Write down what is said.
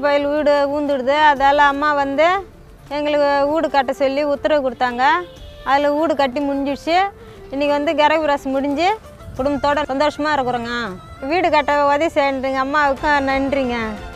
பயில் வீடு ஊந்துடுது. அதால் அம்மா வந்து எங்களுக்கு வீடு கட்ட சொல்லி உத்தரவு கொடுத்தாங்க. அதில் வீடு கட்டி முடிஞ்சிடுச்சு. இன்றைக்கி வந்து கிரகப்பிரவேசம் முடிஞ்சு குடும்பத்தோடு சந்தோஷமாக இருக்கிறோங்க. வீடு கட்ட உதவி செய்யுங்க அம்மாவுக்கு நன்றிங்க.